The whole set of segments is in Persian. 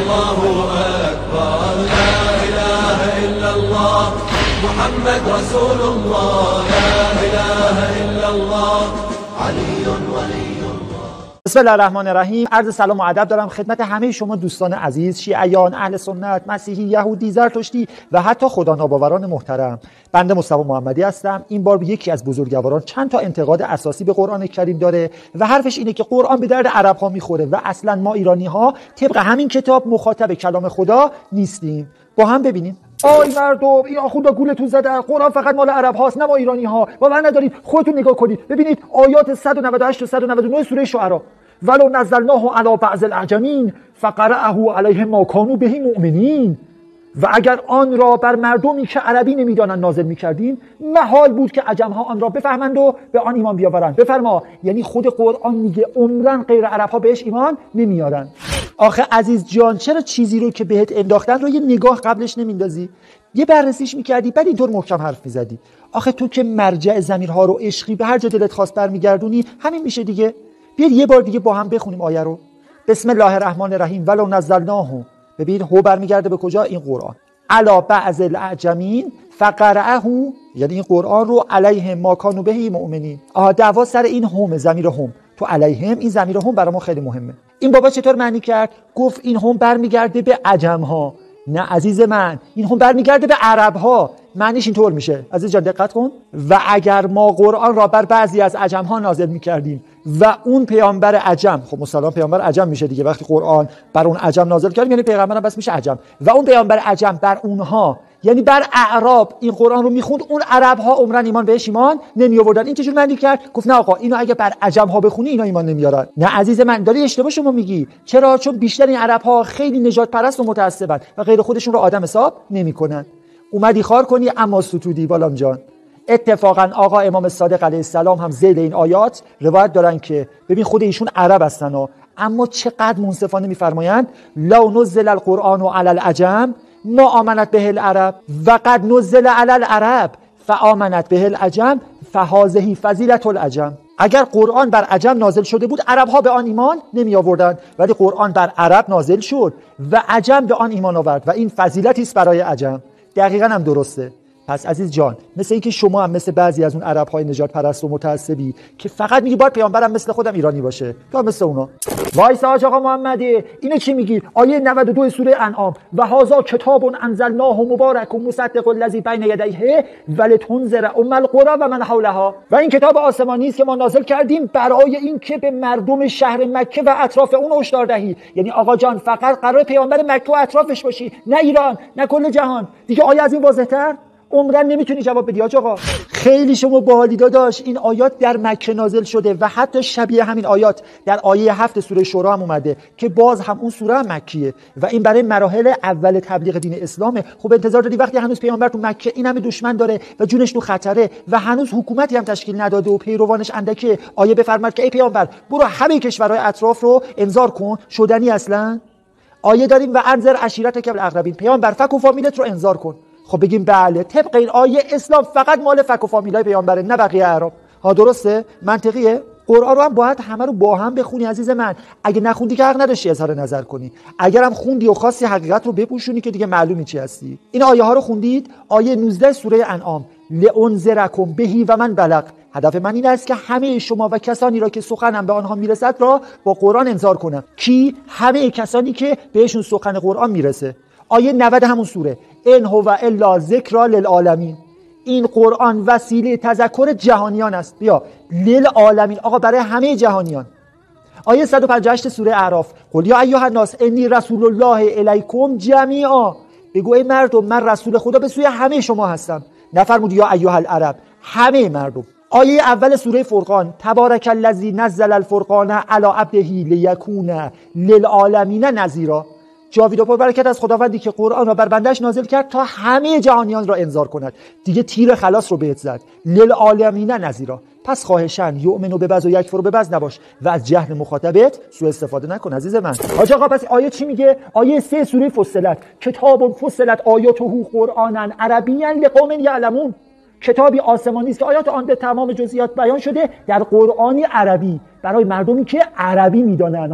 الله أكبر لا إله إلا الله محمد رسول الله لا إله إلا الله علی ولی الله. بسم الله الرحمن الرحیم. عرض سلام و ادب دارم خدمت همه شما دوستان عزیز، شیعیان، اهل سنت، مسیحی، یهودی، زرتشتی و حتی خدا ناباوران محترم. بنده مصطفی محمدی هستم. این بار یکی از بزرگواران چند تا انتقاد اساسی به قرآن کریم داره و حرفش اینه که قرآن به درد عرب ها میخوره و اصلا ما ایرانی ها طبق همین کتاب مخاطب کلام خدا نیستیم. با هم ببینیم. آی مردم، این آخوندا گولتون زده، قرآن فقط مال عرب هاست نه ما ایرانی ها. باور ندارید؟ خودتون نگاه کنید ببینید آیات 198 تا 199 سوره شعرا. ولو نزلناه علی بعض الاعجمین فقرأه علیهم ما کانوا به مؤمنین. و اگر آن را بر مردمی که عربی نمیدانند نازل میکردیم محال بود که عجم ها آن را بفهمند و به آن ایمان بیاورند. بفرما، یعنی خود قرآن میگه عمرن غیر عرب ها بهش ایمان نمیارن. آخه عزیز جان، چرا چیزی رو که بهت انداختن رو یه نگاه قبلش نمیندازی؟ یه بررسیش میکردی بعد اینطور محکم حرف میزدی؟ آخه تو که مرجع ضمیرها رو عشقی به هر جا دلت خواست برمیگردونی، همین میشه دیگه. بیاید یه بار دیگه با هم بخونیم آیه رو. بسم الله الرحمن الرحیم. ولو نزلناه، ببین هو برمیگرده به کجا؟ این قرآن. علی بعض الاعجمین فقرأه، یعنی این قرآن رو علیهم ما کانوا به مؤمنین. دعوا سر این هم، ضمیر هم. تو علیهم، این ضمیر هم برای ما خیلی مهمه. این بابا چطور معنی کرد؟ گفت این هم برمیگرده به عجم ها. نه عزیز من، این هم برمیگرده به عرب ها. معنیش اینطور میشه. عزیز جان دقت کن. و اگر ما قرآن را بر بعضی از عجم ها نازل میکردیم و اون پیامبر عجم، خب مسلمان پیامبر عجم میشه دیگه، وقتی قرآن بر اون عجم نازل کردیم یعنی پیغمبرم بس میشه عجم، و اون پیامبر عجم بر اونها یعنی بر اعراب این قرآن رو میخوند، اون عرب ها عمرن ایمان بهش ایمان نمی آوردن. این چجور معنی کرد؟ گفت نه آقا، اینو اگه بر عجم ها بخونی اینا ایمان نمیارن. نه عزیز من، داری اشتباه شما میگی. چرا؟ چون بیشتر این عرب ها خیلی نجات پرست و متعصبن و غیر خودشون رو آدم حساب نمیکنن. اومدی خار کنی اما ستودی بالام جان. اتفاقا آقا امام صادق علیه السلام هم ذیل این آیات روایت دارن که ببین خود ایشون عرب هستن ها، اما چقدر منصفانه میفرمایند لو نزل القرآن علی العجم ما آمنت به العرب و قد نزل علی العرب فآمنت به العجم فهذه فضیلة العجم. اگر قرآن بر عجم نازل شده بود عرب ها به آن ایمان نمی آوردند، ولی قرآن بر عرب نازل شد و عجم به آن ایمان آورد و این فضیلتی است برای عجم. دقیقاً هم درسته. پس عزیز جان، مثل اینکه شما هم مثل بعضی از اون عرب های نجات پرست و متعصبی که فقط میگی باید پیامبرم مثل خودم ایرانی باشه، تو مثل اونا. وایسا آقا محمدی، اینو چی میگی؟ آیه 92 سوره انعام. و هذا کتاب انزلناه مبارک مصدق الذی بین یدیه ولتنذر ام القری و من حولها. و این کتاب آسمانی است که ما نازل کردیم برای این که به مردم شهر مکه و اطراف اون هشدار دهی. یعنی آقا جان فقط قرار پیامبر مکه و اطرافش باشی، نه ایران، نه کل جهان. دیگه آیه از این واضح‌تر عمرن نمیتونی جواب بدی آقا. خیلی شما باحالی داداش. این آیات در مکه نازل شده و حتی شبیه همین آیات در آیه 7 سوره شورا هم اومده که باز هم اون سوره هم مکیه و این برای مراحل اول تبلیغ دین اسلامه. خب انتظار داری وقتی هنوز پیامبر تو مکه این همه دشمن داره و جونش تو خطره و هنوز حکومتی هم تشکیل نداده و پیروانش اندکه، آیه بفرماد که ای پیامبر برو همه کشورهای اطراف رو انذار کن؟ شدنی اصلا؟ آیه داریم و انذر عشیرتک الاقربین، پیامبر فک و فامیلت رو انذار کن. خب بگیم بله طبق این آیه اسلام فقط مال فک و فامیلای پیامبره نه بقیه اعراب. ها درسته؟ منطقیه؟ قرآن رو هم باید همه رو با هم بخونی عزیز من. اگه نخوندی که حق نداشتی اظهار نظر کنی، اگرم خوندی و خواستی حقیقت رو بپوشونی که دیگه معلومی چی هستی. این آیه ها رو خوندید؟ آیه 19 سوره انعام. لانذرکم بهی و من بلغ. هدف من این است که همه شما و کسانی را که سخنم به آنها میرسد را با قرآن انذار کنم. کی؟ همه کسانی که بهشون سخن قرآن میرسه. آیه 90 همون سوره. ان هو الا ذکر للعالمین. این قرآن وسیله تذکر جهانیان است. بیا للعالمین، آقا برای همه جهانیان. آیه 158 سوره اعراف. قل یا ایها الناس انی رسول الله الیکم جمیعا. بگو ای مردم من رسول خدا به سوی همه شما هستم. نفرمود یا ایها العرب، همه مردم. آیه اول سوره فرقان. تبارک الذی نزل الفرقان علی عبده لیکون للعالمین نذیرا. جاوید و پربرکت از خداوندی که قرآن را بر بنده‌اش نازل کرد تا همه جهانیان را انذار کند. دیگه تیر خلاص رو بهت زد. للعالمین نذیرا. پس خواهشاً یؤمنو به بعض و یکفرو به بعض نباش و از جهل مخاطبت سوء استفاده نکن عزیز من. حاج آقا پس آیه چی میگه؟ آیه 3 سوره فصلت. کتاب فصلت آیاته قرآنا عربیا لقوم یعلمون. کتابی آسمانی است که آیات آن به تمام جزئیات بیان شده در قرآنی عربی برای مردمی که عربی میدانن ها.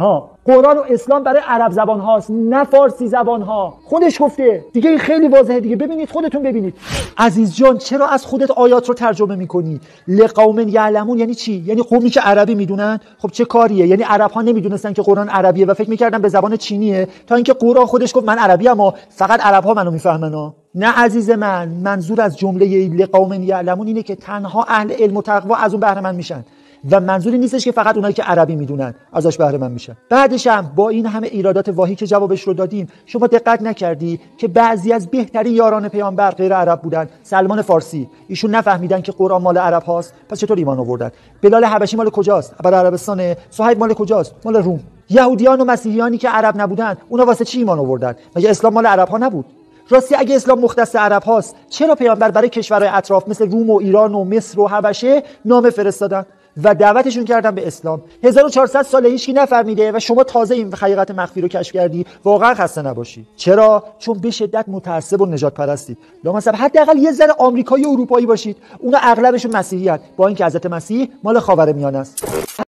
قرآن و اسلام برای عرب زبان هاست نه فارسی زبان ها. خودش گفته دیگه، این خیلی واضحه دیگه. ببینید خودتون ببینید. عزیز جان چرا از خودت آیات رو ترجمه میکنی؟ لقوم یعلمون یعنی چی؟ یعنی قومی که عربی میدونن. خب چه کاریه؟ یعنی عرب ها نمیدونستن که قرآن عربیه و فکر میکردن به زبان چینیه، تا اینکه قرآن خودش گفت من عربی ام فقط عرب ها منو میفهمن. نه عزیز من، منظور از جمله لقوم یعلمون اینه که تنها اهل علم و تقوا از اون بهره مند میشن و منظوری نیستش که فقط اونایی که عربی میدونن ازش بهره مند میشن. بعدش هم با این همه ایرادات واهی که جوابش رو دادیم، شما دقت نکردی که بعضی از بهترین یاران پیامبر غیر عرب بودن. سلمان فارسی، ایشون نفهمیدن که قرآن مال عرب هاست، پس چطور ایمان آوردن؟ بلال حبشی مال کجاست؟ برای عربستان. صهیب مال کجاست؟ مال روم. یهودیان و مسیحیانی که عرب نبودن، اونا واسه چی ایمان آوردن؟ مگه اسلام مال عرب ها نبود؟ راستی اگه اسلام مختص عرب هاست، چرا پیامبر برای کشورهای اطراف مثل روم و ایران و مصر و حبشه نامه فرستادن و دعوتشون کردن به اسلام؟ 1400 سال هیچکی نفهمیده و شما تازه این حقیقت مخفی رو کشف کردی. واقعا خسته نباشی. چرا؟ چون به شدت متعصب و نجات پرستید. لامصب حداقل یه ذره آمریکایی و اروپایی باشید. اونا اغلبشون مسیحیان، با اینکه حضرت مسیح مال خاورمیانه است.